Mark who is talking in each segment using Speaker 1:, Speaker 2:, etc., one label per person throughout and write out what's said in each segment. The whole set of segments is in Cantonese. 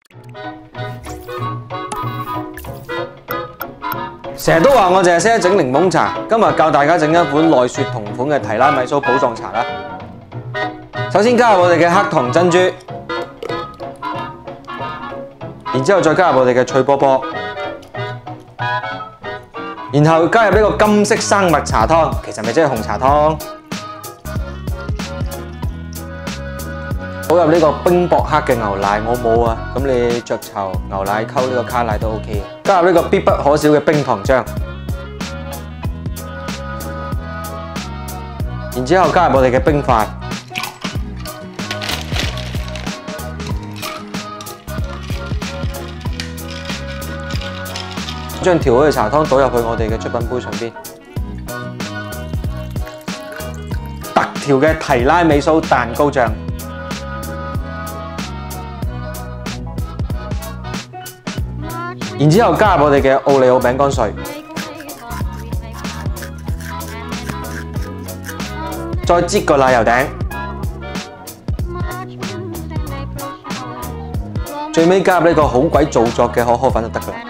Speaker 1: 成日都話我淨係識得整檸檬茶，今日教大家整一款奈雪同款嘅提拉米蘇寶藏茶啦。首先加入我哋嘅黑糖珍珠，然之後再加入我哋嘅脆波波，然後加入呢個金色生麥茶湯，其實咪即係紅茶湯。倒入呢個冰薄黑嘅牛奶，我冇啊，咁你雀巢牛奶溝呢個卡奶都 OK 嘅。加入呢個必不可少嘅冰糖漿，然之後加入我哋嘅冰塊，將調好嘅茶湯倒入去我哋嘅出品杯上邊，特調嘅提拉米蘇蛋糕醬。然之後加入我哋嘅奧利奧餅乾碎，再擠個奶油頂，最尾加入呢個好鬼造作嘅可可粉就得㗎啦。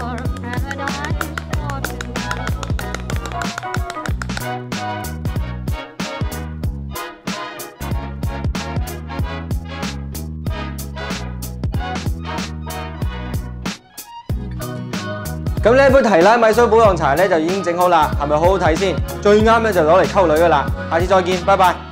Speaker 1: 咁呢一杯提拉米蘇寶藏茶咧就已經整好啦，係咪好好睇先？最啱咧就攞嚟溝女㗎啦！下次再見，拜拜。